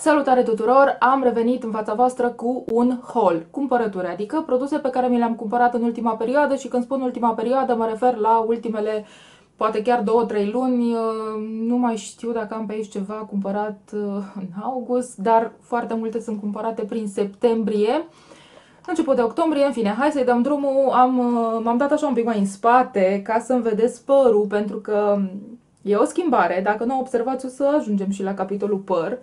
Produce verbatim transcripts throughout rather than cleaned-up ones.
Salutare tuturor! Am revenit în fața voastră cu un haul, cumpărături, adică produse pe care mi le-am cumpărat în ultima perioadă și când spun ultima perioadă mă refer la ultimele, poate chiar două trei luni, nu mai știu dacă am pe aici ceva cumpărat în august, dar foarte multe sunt cumpărate prin septembrie, început de octombrie, în fine, hai să-i dăm drumul. Am, m-am dat așa un pic mai în spate ca să-mi vedeți părul, pentru că e o schimbare, dacă nu observați o să ajungem și la capitolul păr.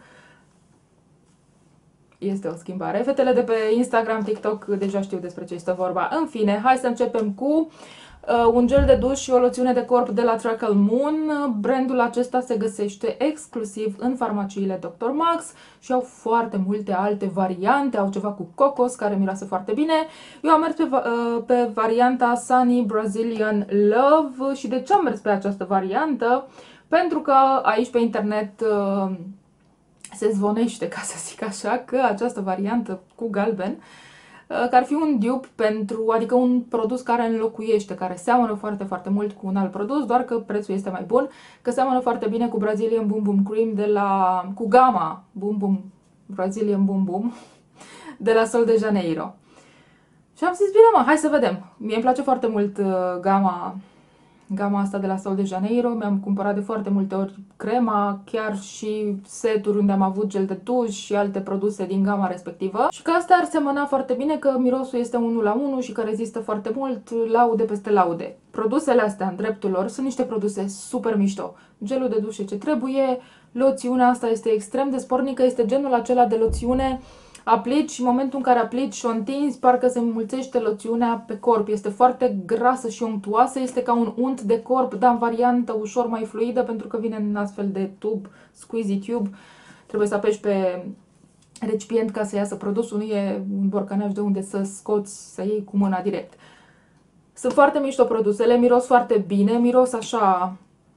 Este o schimbare. Fetele de pe Instagram, TikTok deja știu despre ce este vorba. În fine, hai să începem cu uh, un gel de duș și o loțiune de corp de la Trickle Moon. Brandul acesta se găsește exclusiv în farmaciile doctor Max și au foarte multe alte variante. Au ceva cu cocos care miroase foarte bine. Eu am mers pe, uh, pe varianta Sunny Brazilian Love. Și de ce am mers pe această variantă? Pentru că aici pe internet uh, se zvonește, ca să zic așa, că această variantă cu galben, că ar fi un dupe pentru, adică un produs care înlocuiește, care seamănă foarte, foarte mult cu un alt produs, doar că prețul este mai bun, că seamănă foarte bine cu Brazilian Boom Boom Cream de la, cu gama Boom Boom, Brazilian Boom Boom de la Sol de Janeiro. Și am zis, bine mă, hai să vedem. Mie îmi place foarte mult gama Gama asta de la Sol de Janeiro, mi-am cumpărat de foarte multe ori crema, chiar și seturi unde am avut gel de duș și alte produse din gama respectivă. Și că asta ar semăna foarte bine, că mirosul este unul la unul și că rezistă foarte mult, laude peste laude. Produsele astea, în dreptul lor, sunt niște produse super mișto. Gelul de duș e ce trebuie, loțiunea asta este extrem de spornică, este genul acela de loțiune aplici și în momentul în care aplici și o întinzi, parcă se înmulțește loțiunea pe corp. Este foarte grasă și unctuoasă, este ca un unt de corp, dar în variantă ușor mai fluidă, pentru că vine în astfel de tub, squeezy tube. Trebuie să apeși pe recipient ca să iasă produsul, nu e un borcanaj de unde să scoți, să iei cu mâna direct. Sunt foarte mișto produsele, miros foarte bine, miros așa,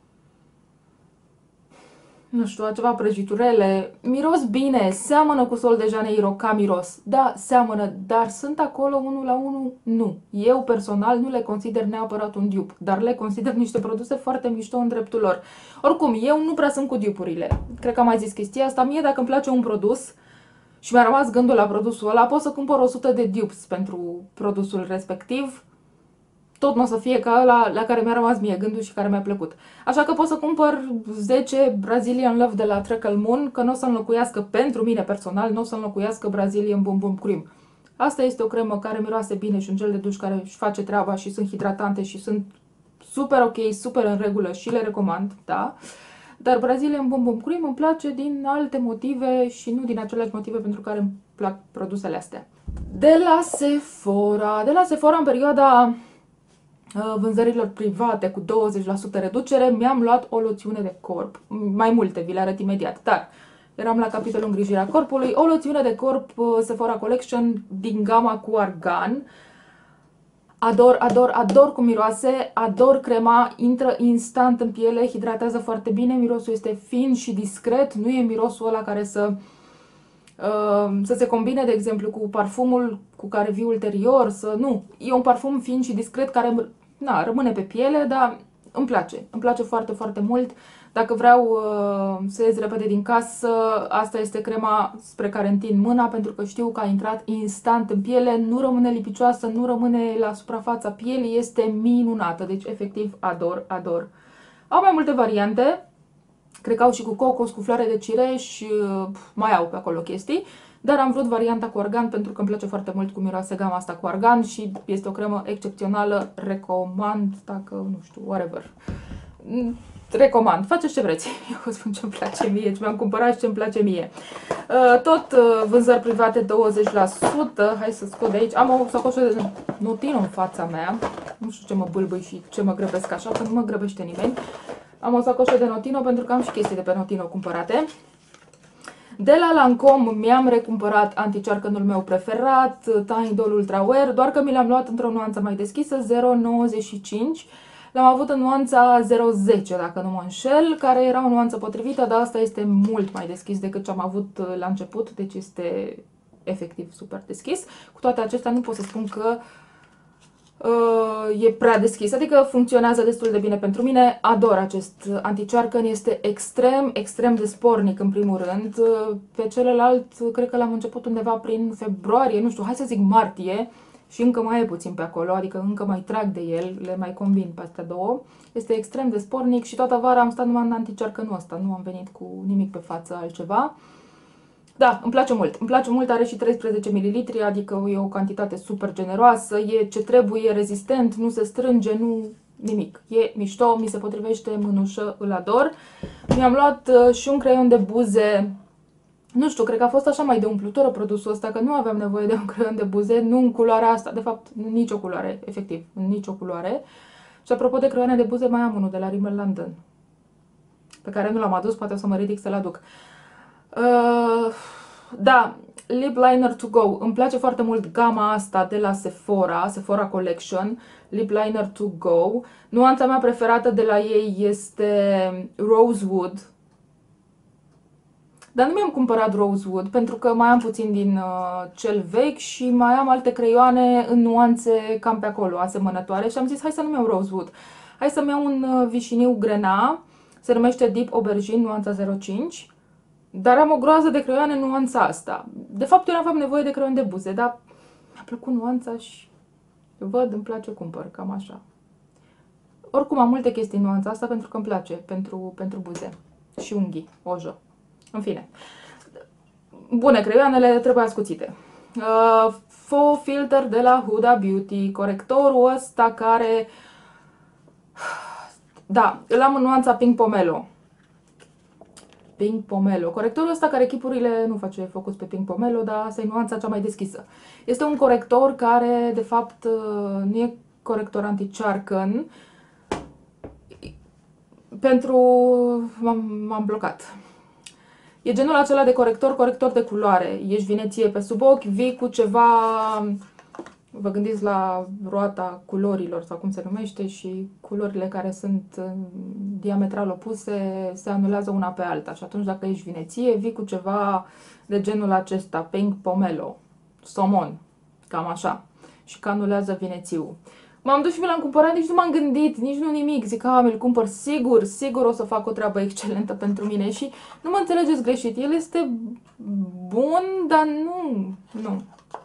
nu știu, ceva prăjiturele, miros bine, seamănă cu Sol de Janeiro ca miros, da, seamănă, dar sunt acolo unul la unul? Nu. Eu personal nu le consider neapărat un dupe, dar le consider niște produse foarte mișto în dreptul lor. Oricum, eu nu prea sunt cu dupe-urile, cred că am mai zis chestia asta, mie dacă îmi place un produs și mi-a rămas gândul la produsul ăla, pot să cumpăr o sută de dupes pentru produsul respectiv, tot nu o să fie ca ăla la care mi-a rămas mie gândul și care mi-a plăcut. Așa că pot să cumpăr zece Brazilian Love de la Trickle Moon, că nu o să înlocuiască, pentru mine personal, nu o să înlocuiască Brazilian Boom Boom Cream. Asta este o cremă care miroase bine și un gel de duș care își face treaba și sunt hidratante și sunt super ok, super în regulă și le recomand, da? Dar Brazilian Boom Boom Cream îmi place din alte motive și nu din aceleași motive pentru care îmi plac produsele astea. De la Sephora, de la Sephora în perioada vânzărilor private cu douăzeci la sută reducere, mi-am luat o loțiune de corp. Mai multe, vi le arăt imediat, dar eram la capitolul îngrijirea corpului. O loțiune de corp Sephora Collection din gama cu argan. Ador, ador, ador cum miroase, ador crema, intră instant în piele, hidratează foarte bine, mirosul este fin și discret, nu e mirosul ăla care să... să se combine, de exemplu, cu parfumul cu care vii ulterior, să nu. E un parfum fin și discret care, na, rămâne pe piele, dar îmi place. Îmi place foarte, foarte mult. Dacă vreau uh, să ies repede din casă, asta este crema spre care întind mâna, pentru că știu că a intrat instant în piele, nu rămâne lipicioasă, nu rămâne la suprafața pielii, este minunată. Deci, efectiv, ador, ador. Au mai multe variante. Cred că au și cu cocos, cu floare de cireș, mai au pe acolo chestii. Dar am vrut varianta cu argan pentru că îmi place foarte mult cum miroase gama asta cu argan și este o cremă excepțională. Recomand, dacă, nu știu, whatever. Recomand, faceți ce vreți. Eu vă spun ce îmi place mie, ce mi-am cumpărat și ce îmi place mie. Tot vânzări private douăzeci la sută. Hai să scot de aici. Am o sacoșă de Notino în fața mea. Nu știu ce mă bâlbâi și ce mă grăbesc așa, că nu mă grăbește nimeni. Am o sacoșă de Notino pentru că am și chestii de pe Notino cumpărate. De la Lancome mi-am recumpărat anticearcănul meu preferat, Tiny Doll Ultra Wear, doar că mi l-am luat într-o nuanță mai deschisă, zero nouăzeci și cinci. L-am avut în nuanța zero zece, dacă nu mă înșel, care era o nuanță potrivită, dar asta este mult mai deschis decât ce am avut la început, deci este efectiv super deschis. Cu toate acestea nu pot să spun că uh, e prea deschis, adică funcționează destul de bine pentru mine. Ador acest anticearcăn, este extrem, extrem de spornic în primul rând. Pe celălalt, cred că l-am început undeva prin februarie, nu știu, hai să zic martie, și încă mai e puțin pe acolo, adică încă mai trag de el, le mai combin pe astea două. Este extrem de spornic și toată vara am stat numai în anticearcănul ăsta, nu am venit cu nimic pe față altceva. Da, îmi place mult. Îmi place mult, are și treisprezece mililitri, adică e o cantitate super generoasă, e ce trebuie, rezistent, nu se strânge, nu nimic. E mișto, mi se potrivește, mânușă, îl ador. Mi-am luat uh, și un creion de buze. Nu știu, cred că a fost așa mai de umplutură produsul ăsta, că nu aveam nevoie de un creion de buze, nu în culoarea asta, de fapt, în nicio culoare, efectiv, în nicio culoare. Și apropo de creioane de buze, mai am unul de la Rimmel London, pe care nu l-am adus, poate o să mă ridic să-l aduc. Uh, da, Lip Liner to Go. Îmi place foarte mult gama asta de la Sephora, Sephora Collection, Lip Liner to Go. Nuanța mea preferată de la ei este Rosewood. Dar nu mi-am cumpărat Rosewood pentru că mai am puțin din uh, cel vechi și mai am alte creioane în nuanțe cam pe acolo, asemănătoare. Și am zis, hai să nu-mi iau Rosewood. Hai să-mi iau un uh, vișiniu grena, se numește Deep Aubergine, nuanța zero cinci. Dar am o groază de creioane în nuanța asta. De fapt, eu nu aveam nevoie de creion de buze, dar mi-a plăcut nuanța și văd, îmi place, cumpăr, cam așa. Oricum, am multe chestii în nuanța asta pentru că îmi place, pentru, pentru buze și unghii, ojă. În fine. Bune, creioanele trebuie ascuțite. Uh, Faux Filter de la Huda Beauty, corectorul ăsta care... Da, îl am în nuanța Pink Pomelo. Pink Pomelo. Corectorul ăsta care chipurile nu face focus pe Pink Pomelo, dar asta e nuanța cea mai deschisă. Este un corector care, de fapt, nu e corector anti-cearcăn. Pentru... m-am blocat. E genul acela de corector, corector de culoare. Ești vineție pe sub ochi, vii cu ceva... Vă gândiți la roata culorilor sau cum se numește și culorile care sunt diametral opuse se anulează una pe alta. Și atunci dacă ești vineție, vii cu ceva de genul acesta, Pink Pomelo, somon, cam așa. Și că anulează vinețiul. M-am dus și mi l-am cumpărat, nici nu m-am gândit, nici nu nimic. Zic, a, mi-l cumpăr, sigur, sigur o să fac o treabă excelentă pentru mine. Și nu mă înțelegeți greșit, el este bun, dar nu, nu.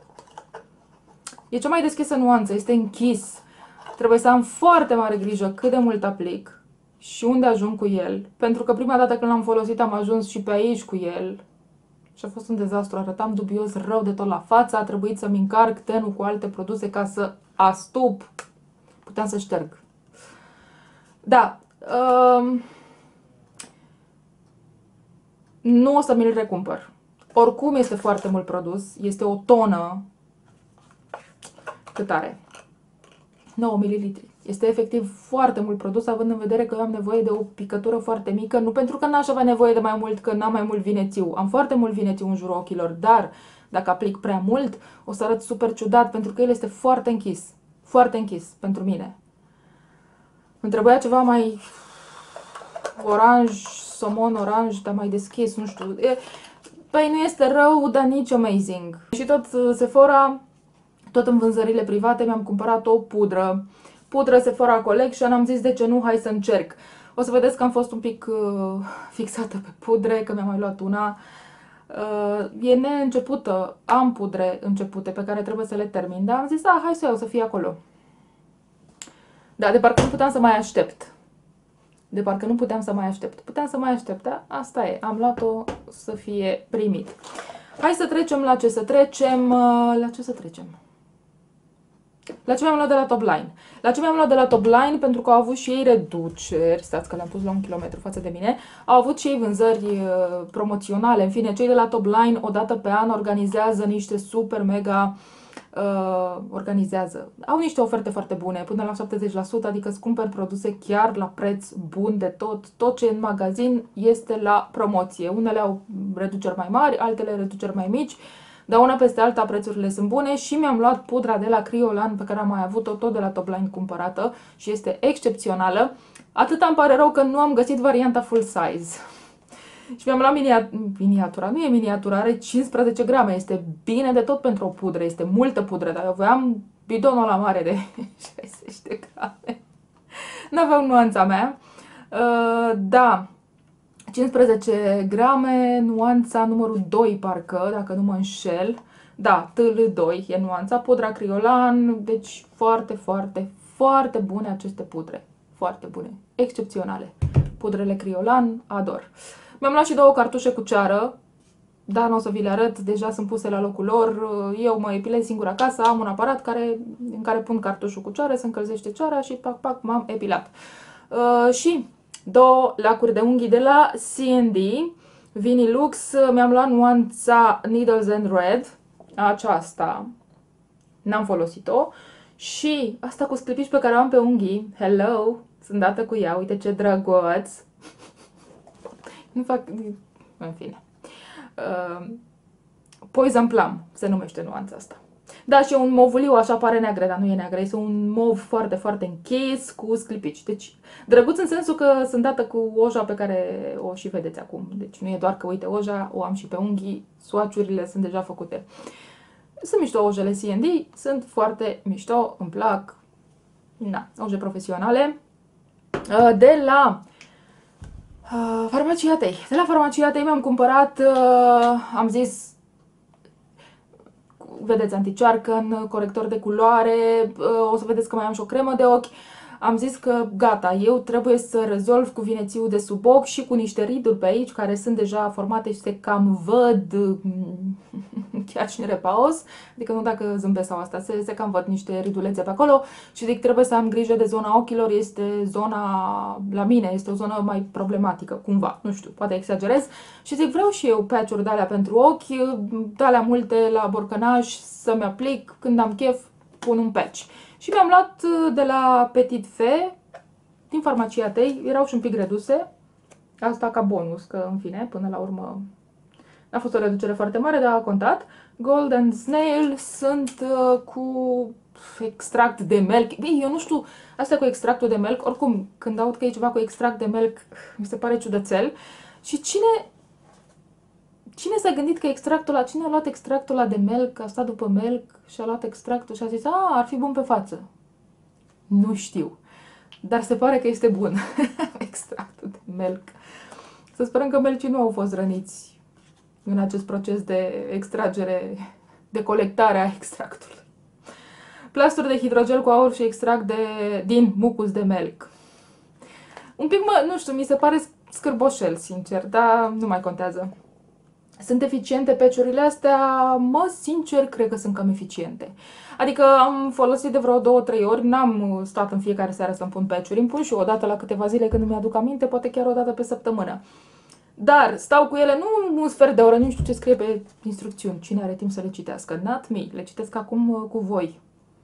E cea mai deschisă nuanță, este închis. Trebuie să am foarte mare grijă cât de mult aplic și unde ajung cu el. Pentru că prima dată când l-am folosit am ajuns și pe aici cu el. Și a fost un dezastru, arătam dubios rău de tot la față. A trebuit să-mi încarc tenul cu alte produse ca să astup. Puteam să șterg. Da. Um, nu o să mi-l recumpăr. Oricum este foarte mult produs. Este o tonă. Cât are? nouă mililitri. Este efectiv foarte mult produs, având în vedere că eu am nevoie de o picătură foarte mică, nu pentru că n-aș avea nevoie de mai mult, că n-am mai mult vinețiu. Am foarte mult vinețiu în jurul ochilor, dar dacă aplic prea mult, o să arăt super ciudat, pentru că el este foarte închis. Foarte închis pentru mine. Îmi trebuia ceva mai oranj, somon oranj, dar mai deschis, nu știu. E... Păi nu este rău, dar nici amazing. Și tot Sephora... Tot în vânzările private mi-am cumpărat o pudră. Pudră Sephora Collection, am zis de ce nu, hai să încerc. O să vedeți că am fost un pic uh, fixată pe pudre, că mi-am mai luat una. Uh, e neîncepută, am pudre începute pe care trebuie să le termin, dar am zis, da, hai să iau, să fie acolo. Da, de parcă nu puteam să mai aștept. De parcă nu puteam să mai aștept. Puteam să mai aștept, da? Asta e, am luat-o să fie primit. Hai să trecem la ce să trecem, uh, la ce să trecem. La ce mi-am luat de la Topline? La ce mi-am luat de la Topline? Pentru că au avut și ei reduceri, stați că le-am pus la un kilometru față de mine, au avut și ei vânzări uh, promoționale. În fine, cei de la Topline o dată pe an organizează niște super mega uh, organizează. Au niște oferte foarte bune, până la șaptezeci la sută, adică îți cumperi produse chiar la preț bun de tot. Tot ce e în magazin este la promoție. Unele au reduceri mai mari, altele reduceri mai mici. Dar una peste alta prețurile sunt bune și mi-am luat pudra de la Kryolan pe care am mai avut-o tot de la Topline cumpărată și este excepțională. Atât îmi pare rău că nu am găsit varianta full size. Și mi-am luat minia miniatura, nu e miniatura, are cincisprezece grame, este bine de tot pentru o pudră, este multă pudră, dar eu voiam bidonul la mare de șaizeci de grame. N-aveau nuanța mea. Uh, da, cincisprezece grame, nuanța numărul doi parcă, dacă nu mă înșel. Da, T L doi e nuanța, pudra Kryolan, deci foarte, foarte, foarte bune aceste pudre. Foarte bune, excepționale. Pudrele Kryolan, ador. Mi-am luat și două cartușe cu ceară, dar nu o să vi le arăt, deja sunt puse la locul lor. Eu mă epilez singur acasă, am un aparat care, în care pun cartușul cu ceară, se încălzește ceara și pac, pac, m-am epilat. Uh, și două lacuri de unghii de la C and D, Vinilux, mi-am luat nuanța Needles and Red, aceasta n-am folosit-o, și asta cu sclipici pe care o am pe unghii, hello, sunt dată cu ea, uite ce drăguț, nu fac, în fine, uh, Poison Plum se numește nuanța asta. Da, și e un movuliu, așa pare neagră, dar nu e neagră, este un mov foarte, foarte închis cu sclipici. Deci, drăguț în sensul că sunt dată cu oja pe care o și vedeți acum. Deci nu e doar că, uite, oja o am și pe unghii, swatch-urile sunt deja făcute. Sunt mișto ojele C and D, sunt foarte mișto, îmi plac, na, oje profesionale. De la uh, Farmaciatei, de la Farmaciatei mi-am cumpărat, uh, am zis, vedeți, anticearcăn, corector de culoare, o să vedeți că mai am și o cremă de ochi. Am zis că gata, eu trebuie să rezolv cu vinețiul de sub ochi și cu niște riduri pe aici care sunt deja formate și se cam văd chiar și în repaos, adică nu dacă zâmbesc sau asta, se, se cam văd niște ridulețe pe acolo și zic trebuie să am grijă de zona ochilor, este zona, la mine, este o zonă mai problematică, cumva, nu știu, poate exagerez și zic vreau și eu patch-uri de-alea pentru ochi, de-alea multe la borcănaș să-mi aplic, când am chef pun un patch. Și mi-am luat de la Petit Fe, din Farmaciatei, erau și un pic reduse, asta ca bonus, că în fine, până la urmă a fost o reducere foarte mare, dar a contat. Golden Snail sunt uh, cu extract de melc. Bine, eu nu știu, asta cu extractul de melc, oricum, când aud că e ceva cu extract de melc, mi se pare ciudățel. Și cine... Cine s-a gândit că extractul ăla, cine a luat extractul ăla de melc, a stat după melc și a luat extractul și a zis, a, ar fi bun pe față. Nu știu, dar se pare că este bun extractul de melc. Să sperăm că melcii nu au fost răniți în acest proces de extragere, de colectare a extractului. Plasturi de hidrogel cu aur și extract de, din mucus de melc. Un pic, mă, nu știu, mi se pare scârboșel, sincer, dar nu mai contează. Sunt eficiente patch-urile astea? Mă, sincer, cred că sunt cam eficiente. Adică am folosit de vreo două trei ori, n-am stat în fiecare seară să-mi pun patch-uri, îmi pun și o dată la câteva zile când îmi aduc aminte, poate chiar o dată pe săptămână. Dar stau cu ele nu un sfert de oră, nu știu ce scrie pe instrucțiuni, cine are timp să le citească. Not me, le citesc acum cu voi.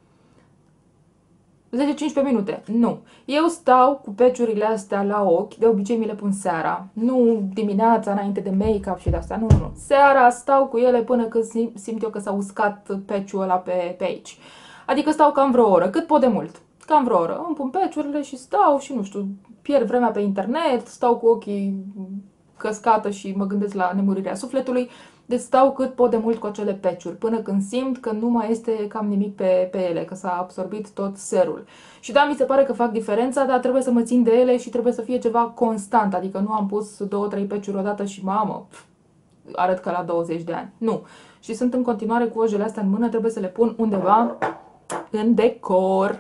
zece cincisprezece minute. Nu. Eu stau cu patch-urile astea la ochi, de obicei mi le pun seara. Nu dimineața înainte de make-up și de asta, nu, nu, nu. Seara stau cu ele până când simt eu că s-a uscat patch-ul ăla pe, pe aici. Adică stau cam vreo oră, cât pot de mult. Cam vreo oră. Îmi pun patch-urile și stau și nu știu, pierd vremea pe internet, stau cu ochii căscată și mă gândesc la nemurirea sufletului. Deci stau cât pot de mult cu acele patch-uri, până când simt că nu mai este cam nimic pe, pe ele, că s-a absorbit tot serul. Și da, mi se pare că fac diferența, dar trebuie să mă țin de ele și trebuie să fie ceva constant, adică nu am pus două trei patch-uri odată și mamă, pf, arăt ca la douăzeci de ani. Nu. Și sunt în continuare cu ojele astea în mână, trebuie să le pun undeva în decor.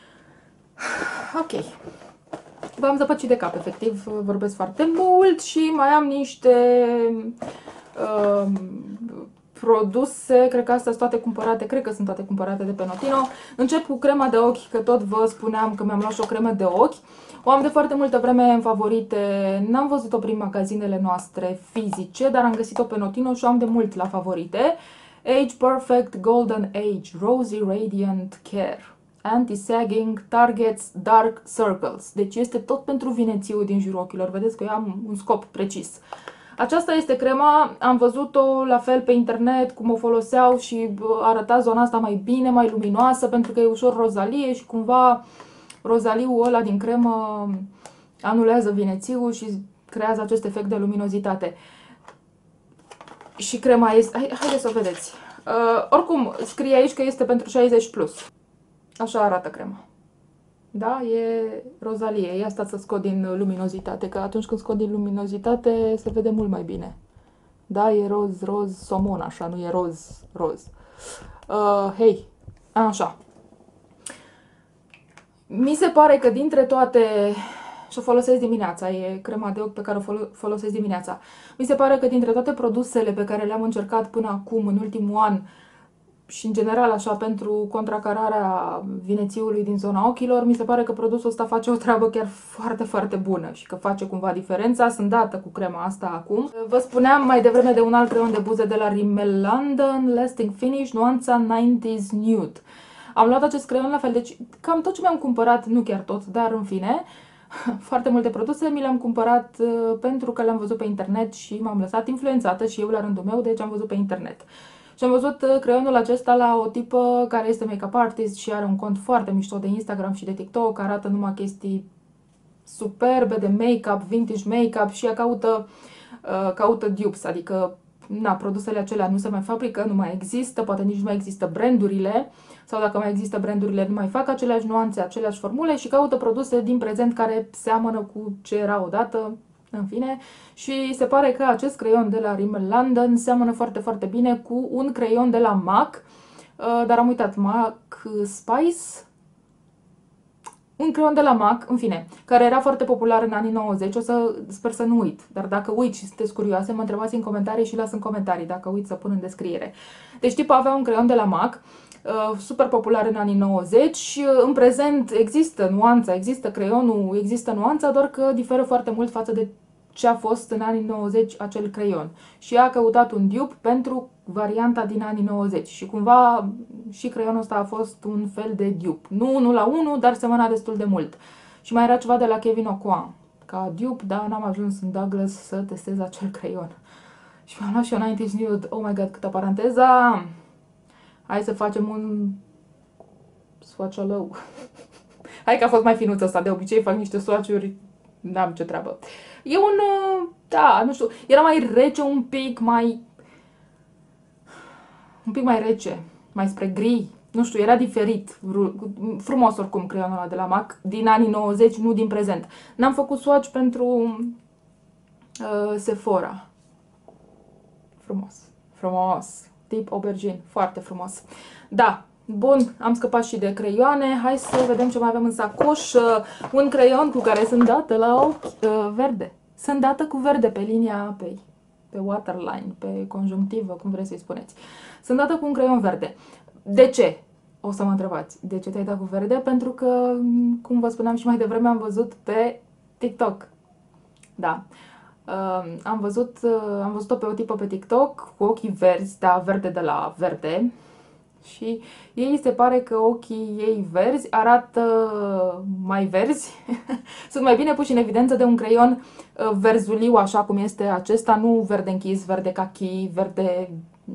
Ok. V-am zăpăcit de cap, efectiv, vorbesc foarte mult și mai am niște uh, produse, cred că astea sunt toate cumpărate, cred că sunt toate cumpărate de pe Notino. Încep cu crema de ochi, că tot vă spuneam că mi-am luat și o cremă de ochi. O am de foarte multă vreme în favorite, n-am văzut-o prin magazinele noastre fizice, dar am găsit-o pe Notino și o am de mult la favorite. Age Perfect Golden Age Rosy Radiant Care Anti-sagging Targets Dark Circles. Deci este tot pentru vinețiul din jurul ochilor. Vedeți că eu am un scop precis. Aceasta este crema, am văzut-o la fel pe internet, cum o foloseau și arăta zona asta mai bine, mai luminoasă, pentru că e ușor rozalie și cumva rozaliul ăla din cremă anulează vinețiul și creează acest efect de luminozitate. Și crema este... Hai, haideți să o vedeți. Uh, oricum, scrie aici că este pentru șaizeci plus. Așa arată crema. Da, e rozalie. Ia stați să scot din luminozitate, că atunci când scot din luminozitate se vede mult mai bine. Da, e roz, roz, somon, așa, nu e roz, roz. Uh, hei, așa. Mi se pare că dintre toate, și o folosesc dimineața, e crema de ochi pe care o folosesc dimineața, mi se pare că dintre toate produsele pe care le-am încercat până acum, în ultimul an, și în general așa pentru contracararea vinețiului din zona ochilor, mi se pare că produsul ăsta face o treabă chiar foarte, foarte bună și că face cumva diferența. Sunt dată cu crema asta acum. Vă spuneam mai devreme de un alt creion de buze de la Rimmel London, Lasting Finish, nuanța nouăzeci Nude. Am luat acest creion la fel, deci cam tot ce mi-am cumpărat, nu chiar tot, dar în fine, foarte multe produse mi le-am cumpărat pentru că le-am văzut pe internet și m-am lăsat influențată și eu la rândul meu, deci am văzut pe internet. Și am văzut creionul acesta la o tipă care este make-up artist și are un cont foarte mișto de Instagram și de TikTok, arată numai chestii superbe de make-up, vintage make-up și ea caută, uh, caută dupes, adică na, produsele acelea nu se mai fabrică, nu mai există, poate nici nu mai există brandurile sau dacă mai există brandurile nu mai fac aceleași nuanțe, aceleași formule și caută produse din prezent care seamănă cu ce era odată. În fine, și se pare că acest creion de la Rimmel London seamănă foarte, foarte bine cu un creion de la MAC, dar am uitat, MAC Spice? Un creion de la MAC, în fine, care era foarte popular în anii nouăzeci, o să sper să nu uit, dar dacă uit și sunteți curioase, mă întrebați în comentarii și las în comentarii, dacă uit să pun în descriere. Deci tipa avea un creion de la MAC, super popular în anii nouăzeci, în prezent există nuanța, există creionul, există nuanța, doar că diferă foarte mult față de ce a fost în anii nouăzeci acel creion. Și a căutat un dupe pentru varianta din anii nouăzeci și cumva și creionul ăsta a fost un fel de dupe. Nu unul la unul, dar semăna destul de mult. Și mai era ceva de la Kevyn Aucoin ca dupe, dar n-am ajuns în Douglas să testez acel creion. Și mi-am luat și eu nouăzeci Nude, oh my god, câtă paranteza! Hai să facem un swatch-alău. Hai că a fost mai finuț ăsta, de obicei fac niște swatch-uri, n-am ce treabă. E un, da, nu știu, era mai rece un pic, mai, un pic mai rece, mai spre gri, nu știu, era diferit, frumos oricum creionul ăla de la MAC, din anii nouăzeci, nu din prezent. N-am făcut swatch pentru uh, Sephora. Frumos, frumos. Tip aubergine, foarte frumos. Da, bun, am scăpat și de creioane. Hai să vedem ce mai avem în sacoș. Un creion cu care sunt dată la ochi, uh, verde. Sunt dată cu verde pe linia apei, pe waterline, pe conjunctivă, cum vreți să-i spuneți. Sunt dată cu un creion verde. De ce? O să mă întrebați. De ce te-ai dat cu verde? Pentru că, cum vă spuneam și mai devreme, am văzut pe TikTok. Da. Uh, am văzut, uh, am văzut-o pe o tipă pe TikTok cu ochii verzi, da, verde de la verde. Și ei se pare că ochii ei verzi arată mai verzi, sunt mai bine puși în evidență de un creion verzuliu, așa cum este acesta, nu verde închis, verde cachi, verde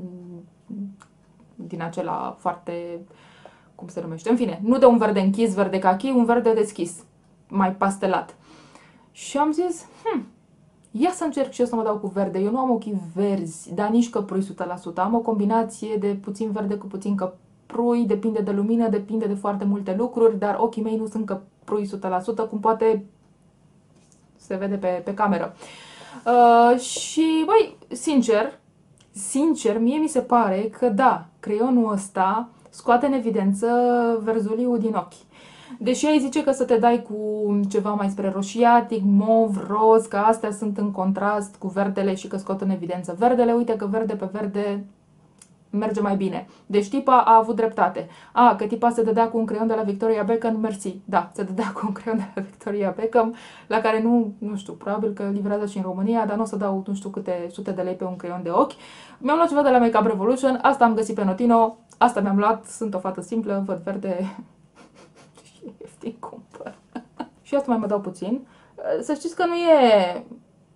din acela foarte, cum se numește, în fine, nu de un verde închis, verde cachi, un verde deschis, mai pastelat. Și am zis, hm, ia să încerc și eu să mă dau cu verde. Eu nu am ochii verzi, dar nici căprui o sută la sută. Am o combinație de puțin verde cu puțin căprui, depinde de lumină, depinde de foarte multe lucruri, dar ochii mei nu sunt căprui o sută la sută, cum poate se vede pe, pe cameră. Uh, și, băi, sincer, sincer, mie mi se pare că da, creionul ăsta scoate în evidență verzuliul din ochi. Deși ai zice că să te dai cu ceva mai spre roșiatic, mov, roz, că astea sunt în contrast cu verdele și că scot în evidență verdele, uite că verde pe verde merge mai bine. Deci tipa a avut dreptate. A, că tipa se dădea cu un creion de la Victoria Beckham, mersi. Da, se dădea cu un creion de la Victoria Beckham, la care nu, nu știu, probabil că livrează și în România, dar nu o să dau nu știu câte sute de lei pe un creion de ochi. Mi-am luat ceva de la Makeup Revolution, asta am găsit pe Notino, asta mi-am luat, sunt o fată simplă, văd verde și ieftin cumpăr. Și asta mai mă dau puțin. Să știți că nu e...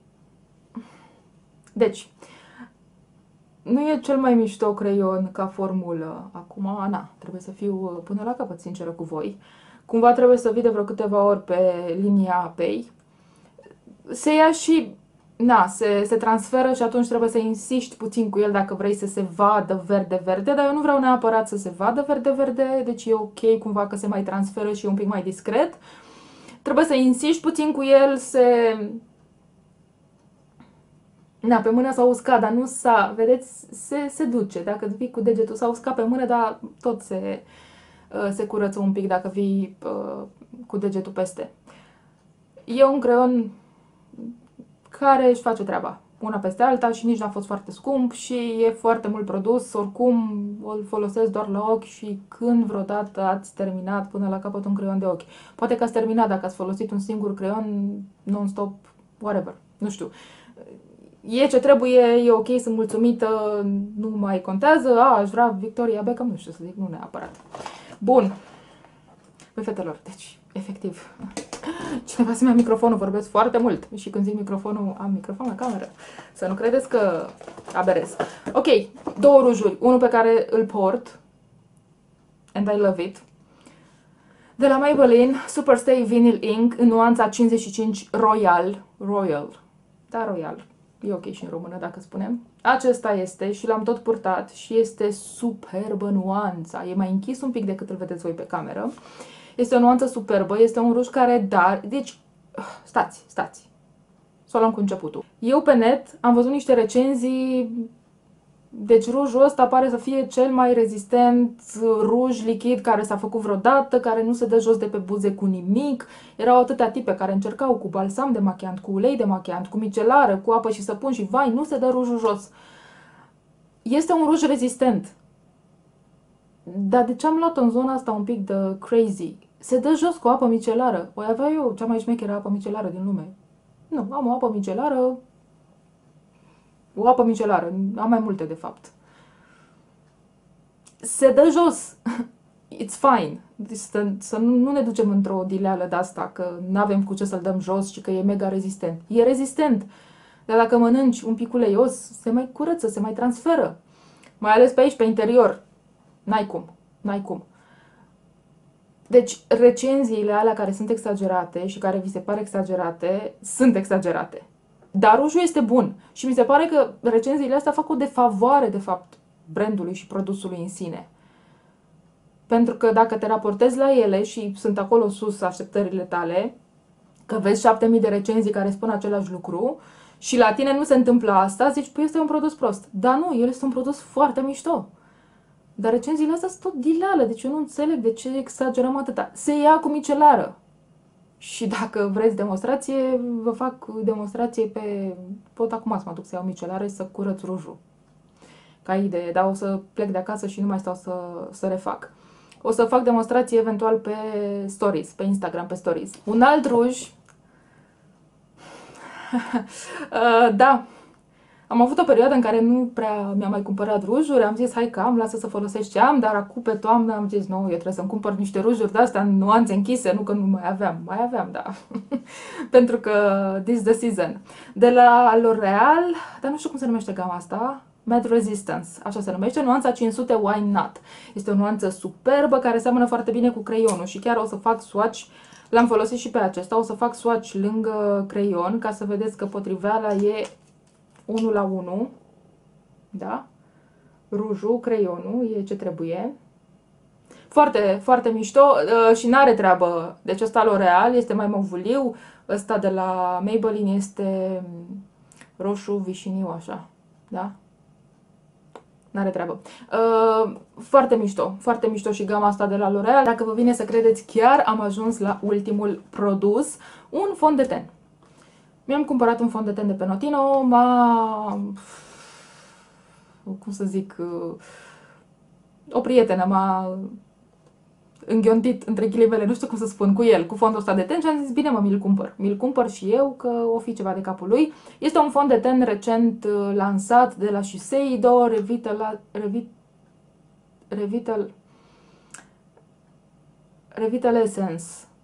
Deci... Nu e cel mai mișto creion ca formulă. Acum, na, trebuie să fiu până la capăt sinceră cu voi. Cumva trebuie să vii de vreo câteva ori pe linia apei. Se ia și na, se, se transferă și atunci trebuie să insiști puțin cu el dacă vrei să se vadă verde-verde, dar eu nu vreau neapărat să se vadă verde-verde, deci e ok cumva că se mai transferă și e un pic mai discret. Trebuie să insiști puțin cu el, se... Na, pe mână s-a uscat, dar nu s-a, vedeți, se, se duce. Dacă vii cu degetul s-a uscat pe mână, dar tot se, se curăță un pic dacă vii cu degetul peste. E un creion care își face treaba una peste alta și nici n-a fost foarte scump și e foarte mult produs, oricum îl folosesc doar la ochi și când vreodată ați terminat până la capăt un creion de ochi. Poate că ați terminat dacă ați folosit un singur creion non-stop, whatever, nu știu. E ce trebuie, e ok, sunt mulțumită, nu mai contează, a, aș vrea Victoria Beckham, nu știu să zic, nu neapărat. Bun, pe fetelor, deci, efectiv, cineva să-mi ia microfonul, vorbesc foarte mult și când zic microfonul, am microfon la cameră, să nu credeți că aberez. Ok, două rujuri, unul pe care îl port, and I love it, de la Maybelline, Superstay Vinyl Ink, în nuanța cincizeci și cinci Royal, Royal, da, Royal. E ok și în română dacă spunem. Acesta este și l-am tot purtat și este superbă nuanța. E mai închis un pic decât îl vedeți voi pe cameră. Este o nuanță superbă, este un ruj care dar... Deci, stați, stați. Să o luăm cu începutul. Eu pe net am văzut niște recenzii. Deci rujul ăsta pare să fie cel mai rezistent ruj lichid care s-a făcut vreodată, care nu se dă jos de pe buze cu nimic. Erau atâtea tipe care încercau cu balsam de machiant, cu ulei de machiant, cu micelară, cu apă și săpun și vai, nu se dă rujul jos. Este un ruj rezistent. Dar de ce am luat în zona asta un pic de crazy? Se dă jos cu apă micelară. O avea eu cea mai șmecheră apă micelară din lume. Nu, am o apă micelară. O apă micelară, am mai multe de fapt. Se dă jos. It's fine. Deci să, să nu, nu ne ducem într-o dileală de asta, că nu avem cu ce să-l dăm jos și că e mega rezistent. E rezistent. Dar dacă mănânci un pic uleios, se mai curăță, se mai transferă. Mai ales pe aici, pe interior. N-ai cum. N-ai cum. Deci, recenziile alea care sunt exagerate și care vi se pare exagerate, sunt exagerate. Dar rujul este bun și mi se pare că recenziile astea fac o defavoare, de fapt, brandului și produsului în sine. Pentru că dacă te raportezi la ele și sunt acolo sus așteptările tale, că vezi șapte mii de recenzii care spun același lucru și la tine nu se întâmplă asta, zici, păi este un produs prost. Dar nu, el este un produs foarte mișto. Dar recenziile astea sunt tot dileală, deci eu nu înțeleg de ce exagerăm atâta. Se ia cu micelară. Și dacă vreți demonstrație, vă fac demonstrație pe... Pot acum să mă duc să iau micelară și să curăț rujul. Ca idee, dar o să plec de acasă și nu mai stau să, să refac. O să fac demonstrație eventual pe stories, pe Instagram, pe stories. Un alt ruj... uh, da, am avut o perioadă în care nu prea mi-am mai cumpărat rujuri, am zis, hai că am, lasă să folosesc ce am, dar acum pe toamnă am zis, nu, eu trebuie să-mi cumpăr niște rujuri de-astea în nuanțe închise, nu că nu mai aveam, mai aveam, da, pentru că this the season. De la L'Oreal, dar nu știu cum se numește gama asta, Matte Resistance, așa se numește, nuanța cinci sute Wine Nut. Este o nuanță superbă care seamănă foarte bine cu creionul și chiar o să fac swatch, l-am folosit și pe acesta, o să fac swatch lângă creion ca să vedeți că potriveala e unu la unu, da? Rujul, creionul, e ce trebuie. Foarte, foarte mișto uh, și n-are treabă. Deci ăsta L'Oreal este mai movuliu, ăsta de la Maybelline este roșu vișiniu, așa, da? N-are treabă. Uh, foarte mișto, foarte mișto și gama asta de la L'Oreal. Dacă vă vine să credeți, chiar am ajuns la ultimul produs, un fond de ten. Mi-am cumpărat un fond de ten de pe Notino, m-a... cum să zic... o prietenă m-a înghiontit, între ghilimele, nu știu cum să spun, cu el, cu fondul ăsta de ten și am zis, bine mă, mi-l cumpăr. Mi-l cumpăr și eu, că o fi ceva de capul lui. Este un fond de ten recent lansat de la Shiseido, Revital... Revit, Revital... Revital Essence.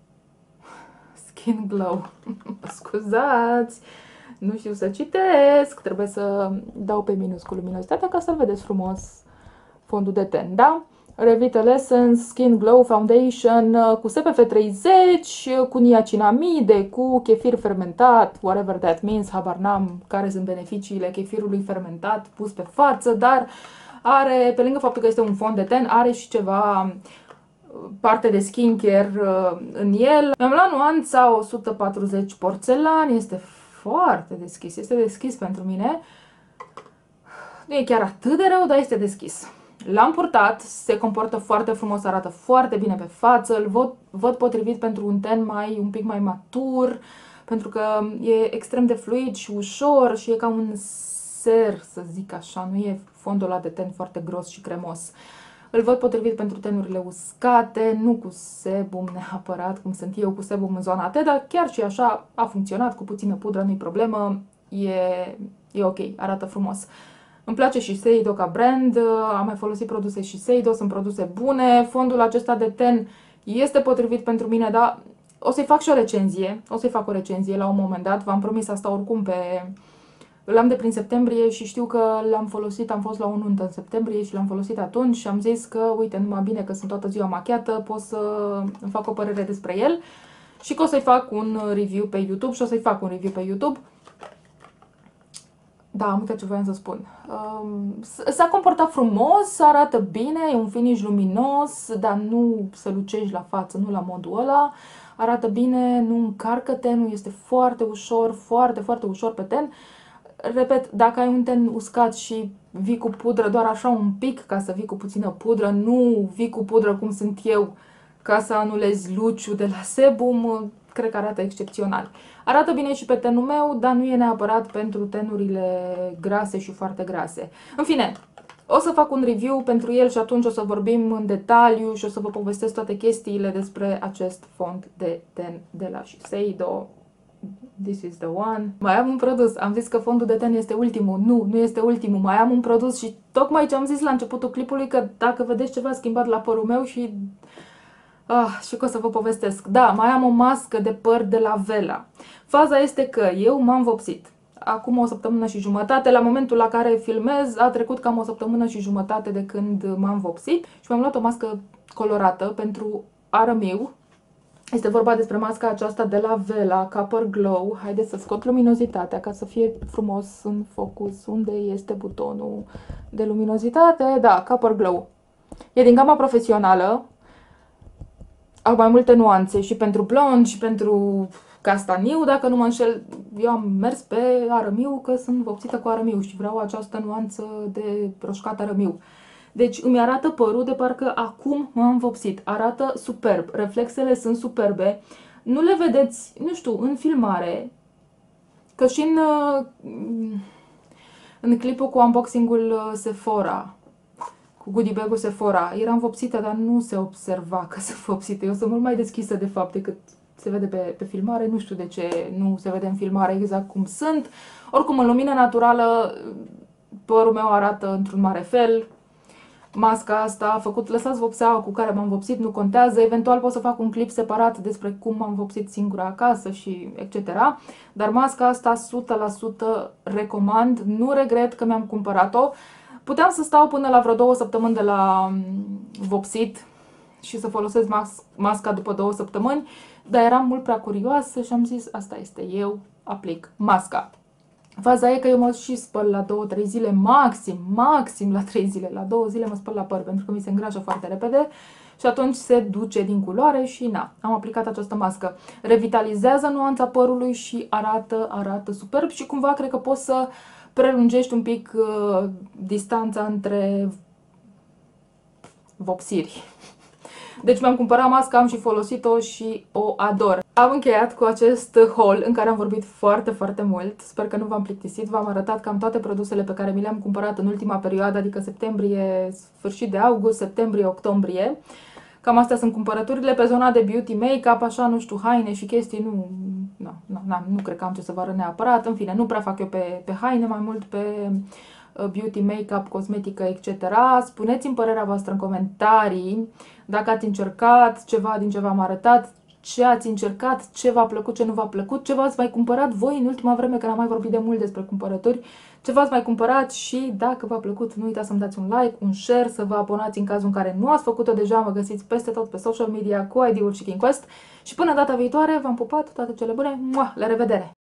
Skin Glow. Scuzați, nu știu să citesc, trebuie să dau pe minus cu luminozitatea ca să-l vedeți frumos fondul de ten, da? Revitال Essence Skin Glow Foundation cu S P F treizeci, cu niacinamide, cu chefir fermentat, whatever that means, habar n-am care sunt beneficiile chefirului fermentat pus pe față, dar are, pe lângă faptul că este un fond de ten, are și ceva parte de skincare în el. Mi-am luat nuanța o sută patruzeci porțelan, este foarte deschis, este deschis pentru mine. Nu e chiar atât de rău, dar este deschis. L-am purtat, se comportă foarte frumos, arată foarte bine pe față, îl văd, văd potrivit pentru un ten mai, un pic mai matur, pentru că e extrem de fluid și ușor și e ca un ser, să zic așa, nu e fondul ăla de ten foarte gros și cremos. Îl văd potrivit pentru tenurile uscate, nu cu sebum neapărat, cum sunt eu cu sebum în zona T, dar chiar și așa a funcționat, cu puțină pudră, nu-i problemă, e, e ok, arată frumos. Îmi place și Seido ca brand, am mai folosit produse și Seido, sunt produse bune. Fondul acesta de ten este potrivit pentru mine, dar o să-i fac și o recenzie, o să-i fac o recenzie la un moment dat, v-am promis asta oricum pe... L-am de prin septembrie și știu că l-am folosit, am fost la o nuntă în septembrie și l-am folosit atunci și am zis că, uite, numai bine că sunt toată ziua machiată, pot să îmi fac o părere despre el și că o să-i fac un review pe YouTube și o să-i fac un review pe YouTube. Da, am uitat ce voiam să spun. Um, S-a comportat frumos, arată bine, e un finish luminos, dar nu să lucești la față, nu la modul ăla. Arată bine, nu încarcă tenul, este foarte ușor, foarte, foarte ușor pe ten. Repet, dacă ai un ten uscat și vii cu pudră doar așa un pic, ca să vii cu puțină pudră, nu vii cu pudră cum sunt eu, ca să anulezi luciul de la sebum, cred că arată excepțional. Arată bine și pe tenul meu, dar nu e neapărat pentru tenurile grase și foarte grase. În fine, o să fac un review pentru el și atunci o să vorbim în detaliu și o să vă povestesc toate chestiile despre acest fond de ten de la Shiseido. This is the one. Mai am un produs. Am zis că fondul de ten este ultimul. Nu, nu este ultimul. Mai am un produs și tocmai ce am zis la începutul clipului, că dacă vedeți ceva schimbat la părul meu și... Ah, și că o să vă povestesc. Da, mai am o mască de păr de la Vela. Faza este că eu m-am vopsit acum o săptămână și jumătate. La momentul la care filmez a trecut cam o săptămână și jumătate de când m-am vopsit și mi-am luat o mască colorată pentru arămiu. Este vorba despre masca aceasta de la Vela, Copper Glow. Haideți să scot luminozitatea ca să fie frumos în focus. Unde este butonul de luminozitate? Da, Copper Glow. E din gama profesională. Au mai multe nuanțe și pentru blond și pentru castaniu, dacă nu mă înșel. Eu am mers pe arămiu că sunt vopsită cu arămiu și vreau această nuanță de roșcat arămiu. Deci îmi arată părul de parcă acum m-am vopsit. Arată superb. Reflexele sunt superbe. Nu le vedeți, nu știu, în filmare. Că și în, în clipul cu unboxing-ul Sephora, cu goodie bag-ul Sephora, eram vopsită, dar nu se observa că sunt vopsită. Eu sunt mult mai deschisă, de fapt, decât se vede pe, pe filmare. Nu știu de ce nu se vede în filmare exact cum sunt. Oricum, în lumină naturală, părul meu arată într-un mare fel. Masca asta a făcut, lăsați vopseaua cu care m-am vopsit, nu contează, eventual pot să fac un clip separat despre cum m-am vopsit singură acasă și et cetera. Dar masca asta o sută la sută recomand, nu regret că mi-am cumpărat-o. Puteam să stau până la vreo două săptămâni de la vopsit și să folosesc mas masca după două săptămâni, dar eram mult prea curioasă și am zis, asta este, eu aplic masca. Faza e că eu mă și spăl la două trei zile, maxim, maxim la trei zile. La două zile mă spăl la păr, pentru că mi se îngrașă foarte repede și atunci se duce din culoare și na, am aplicat această mască. Revitalizează nuanța părului și arată, arată superb și cumva cred că poți să prelungești un pic uh, distanța între vopsiri. Deci mi-am cumpărat masca, am și folosit-o și o ador. Am încheiat cu acest haul în care am vorbit foarte, foarte mult. Sper că nu v-am plictisit. V-am arătat cam toate produsele pe care mi le-am cumpărat în ultima perioadă, adică septembrie, sfârșit de august, septembrie, octombrie. Cam astea sunt cumpărăturile pe zona de beauty, make-up, așa, nu știu, haine și chestii. Nu, nu, nu, nu cred că am ce să vă arăt neapărat. În fine, nu prea fac eu pe, pe haine, mai mult pe beauty, make-up, cosmetică, et cetera. Spuneți-mi părerea voastră în comentarii, dacă ați încercat ceva din ce v-am arătat, ce ați încercat, ce v-a plăcut, ce nu v-a plăcut, ce v-ați mai cumpărat voi în ultima vreme, că n-am mai vorbit de mult despre cumpărături, ce v-ați mai cumpărat și dacă v-a plăcut, nu uitați să-mi dați un like, un share, să vă abonați în cazul în care nu ați făcut-o deja, mă găsiți peste tot pe social media cu I D-ul și KingQuest și până data viitoare v-am pupat, toate cele bune, la revedere!